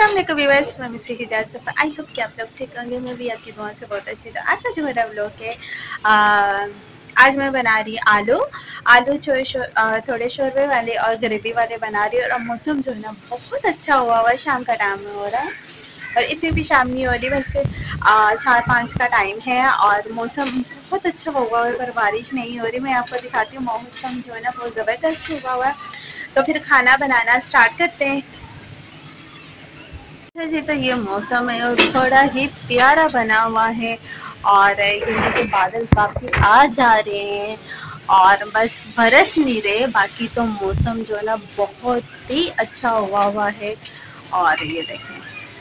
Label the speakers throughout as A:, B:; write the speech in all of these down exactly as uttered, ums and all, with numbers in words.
A: अस्सलाम वालेकुम व्यूअर्स, मैं मिस्सी हिजाज सफ़ा। आई होप कि आप लोग ठीक होंगे। मैं भी आपकी दुआ से बहुत अच्छी। तो आज का जो मेरा व्लॉग है, आ, आज मैं बना रही आलू आलू चो शो, थोड़े शोरबे वाले और ग्रेवी वाले बना रही हूँ। और मौसम जो है ना बहुत अच्छा हुआ हुआ, शाम का टाइम में हो रहा है और इतनी भी शाम नहीं हो रही, बस के चार पाँच का टाइम है और मौसम बहुत अच्छा हुआ है पर बारिश नहीं हो रही। मैं आपको दिखाती हूँ, मौसम जो है ना बहुत ज़बरदस्त हुआ हुआ है। तो फिर खाना बनाना स्टार्ट करते हैं। जी, तो ये मौसम है और थोड़ा ही प्यारा बना हुआ है और यहाँ के बादल काफ़ी आ जा रहे हैं और बस बरस नहीं रहे। बाकी तो मौसम जो है ना बहुत ही अच्छा हुआ हुआ है। और ये देखें,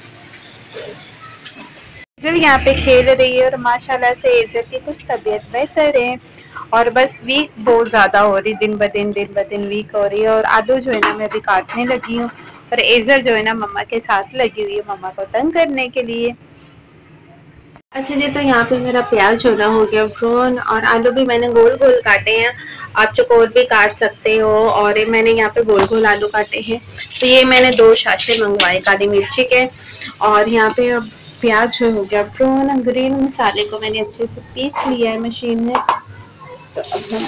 A: इज़र यहाँ पे खेल रही है और माशाल्लाह से इज़र की कुछ तबीयत बेहतर है और बस वीक बहुत ज़्यादा हो रही, दिन ब दिन दिन ब दिन वीक हो रही है। और आलू जो है ना मैं अभी काटने लगी हूँ और इज़र जो है ना मम्मा के साथ लगी हुई है मम्मा को तंग करने के लिए। अच्छा जी, तो यहाँ पे मेरा प्याज होना हो गया ब्राउन और आलू भी मैंने गोल गोल काटे हैं। आप चकोर भी काट सकते हो और ये मैंने यहाँ पे गोल गोल आलू काटे हैं। तो ये मैंने दो शाशे मंगवाए काली मिर्ची के। और यहाँ पे प्याज जो हो गया ब्राउन, ग्रीन मसाले को मैंने अच्छे से पीस लिया है मशीन में। तो अब हम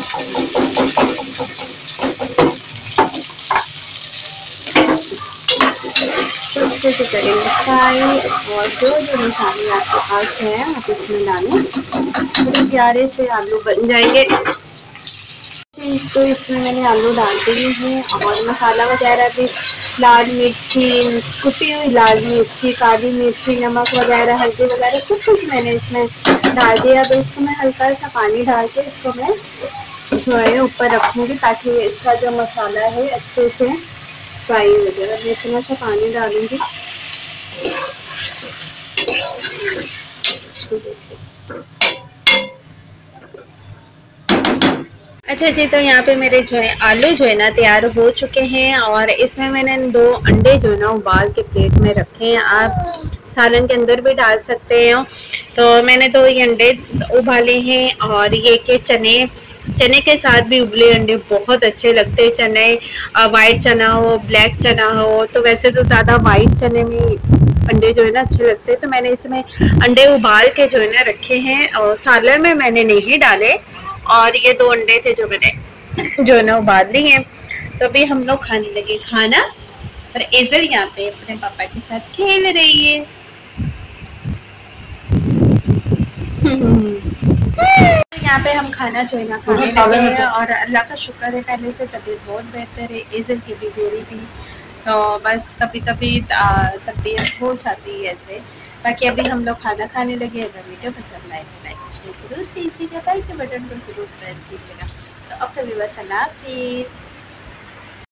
A: अच्छे से करेंगे फ्राई और जो जो मसाले आपके पास है आप इसमें डालें, तो प्यारे से आलू बन जाएंगे। तो इसमें मैंने आलू डाल दिए हैं और मसाला वगैरह भी, लाल मिर्ची, कुटी हुई लाल मिर्ची, काली मिर्ची, नमक वगैरह, हल्दी वगैरह सब कुछ मैंने इसमें डाल दिया। अब इसको मैं हल्का सा पानी डाल के इसको मैं जो है ऊपर रखूँगी ताकि इसका जो मसाला है अच्छे से फ्राई हो जाए। मैं इतना सा पानी डालूँगी। अच्छा जी, तो यहाँ पे मेरे जो है आलू जो है ना तैयार हो चुके हैं और इसमें मैंने दो अंडे जो है ना उबाल के प्लेट में रखे हैं। आप सालन के अंदर भी डाल सकते हो। तो मैंने दो ये अंडे उबाले हैं और ये के चने चने के साथ भी उबले अंडे बहुत अच्छे लगते हैं। चने वाइट चना हो, ब्लैक चना हो, तो वैसे तो ज़्यादा वाइट चने में अंडे जो है ना अच्छे लगते हैं। तो मैंने इसमें अंडे उबाल के जो है ना रखे हैं और सालन में मैंने नहीं डाले। और ये दो अंडे थे जो मैंने जो है ना उबाल लिए हैं। तो अभी हम लोग खाने लगे खाना और इज़र यहाँ पे अपने पापा के साथ खेल रही है। यहाँ पे हम खाना जो है ना खाने लगे हैं और अल्लाह का शुक्र है पहले से तबीयत बहुत बेहतर है, इज़र की भी मेरी भी। तो बस कभी कभी तबीयत हो जाती है ऐसे। बाकी अभी हम लोग खाना खाने लगे। अगर वीडियो पसंद आए तो लाइक शेयर जरूर कीजिएगा, बेल के बटन को जरूर प्रेस कीजिएगा। तो अब कभी बस अल्लाह हाफिज़।